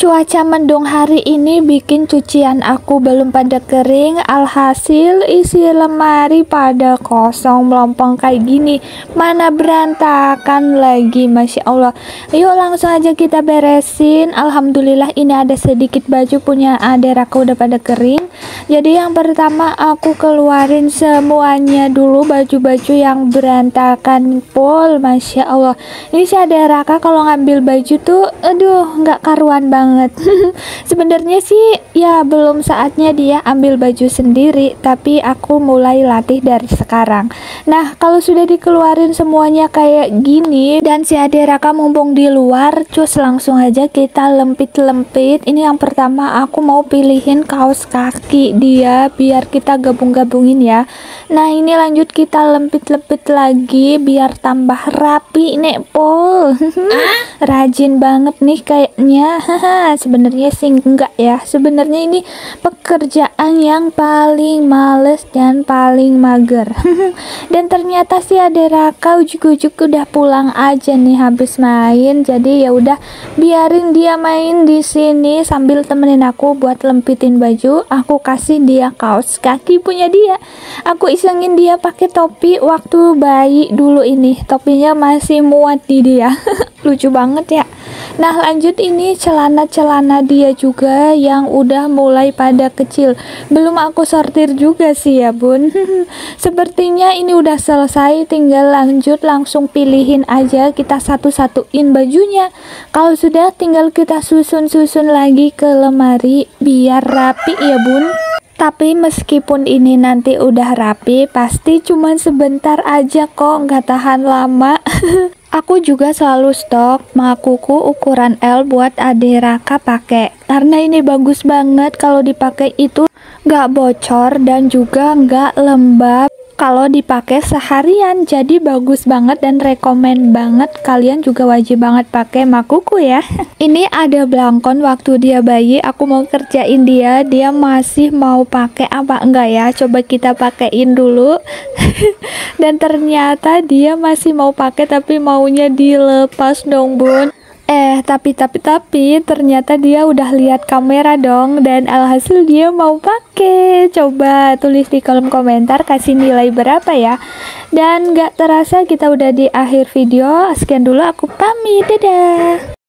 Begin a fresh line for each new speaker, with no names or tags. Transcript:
Cuaca mendung hari ini bikin cucian aku belum pada kering, alhasil isi lemari pada kosong melompong kayak gini, mana berantakan lagi, Masya Allah. Yuk langsung aja kita beresin. Alhamdulillah ini ada sedikit baju punya adik aku udah pada kering. Jadi yang pertama aku keluarin semuanya dulu, baju-baju yang berantakan pol, Masya Allah. Ini si adik Raka kalau ngambil baju tuh aduh nggak karuan banget. Sebenarnya sih ya belum saatnya dia ambil baju sendiri, tapi aku mulai latih dari sekarang. Nah kalau sudah dikeluarin semuanya kayak gini dan si adik Raka mumpung di luar, cus langsung aja kita lempit-lempit. Ini yang pertama aku mau pilihin kaos kaki dia biar kita gabung-gabungin ya. Nah ini lanjut kita lempit-lempit lagi biar tambah rapi nek pol. Rajin banget nih kayaknya. Sebenarnya sih enggak ya, sebenarnya ini pekerjaan yang paling males dan paling mager. Dan ternyata si adik Raka ujuk-ujuk udah pulang aja nih habis main, jadi ya udah biarin dia main di sini sambil temenin aku buat lempitin baju. Aku kasih dia kaos kaki punya dia, aku isengin dia pakai topi waktu bayi dulu, ini topinya masih muat di dia. Lucu banget ya. Nah lanjut ini celana-celana dia juga yang udah mulai pada kecil, belum aku sortir juga sih ya bun. Sepertinya ini udah selesai, tinggal lanjut langsung pilihin aja, kita satu-satuin bajunya. Kalau sudah tinggal kita susun-susun lagi ke lemari biar rapi ya bun. Tapi meskipun ini nanti udah rapi, pasti cuman sebentar aja kok, nggak tahan lama. Aku juga selalu stok makuku ukuran L buat adik Raka pakai, karena ini bagus banget kalau dipakai itu nggak bocor dan juga nggak lembab kalau dipakai seharian. Jadi bagus banget dan rekomen banget, kalian juga wajib banget pakai makuku ya. Ini ada belangkon waktu dia bayi, aku mau kerjain dia masih mau pakai apa enggak ya, coba kita pakein dulu. Dan ternyata dia masih mau pakai, tapi maunya dilepas dong bun. Tapi ternyata dia udah lihat kamera dong, dan alhasil dia mau pakai. Coba tulis di kolom komentar kasih nilai berapa ya. Dan gak terasa kita udah di akhir video. Sekian dulu, aku pamit, dadah.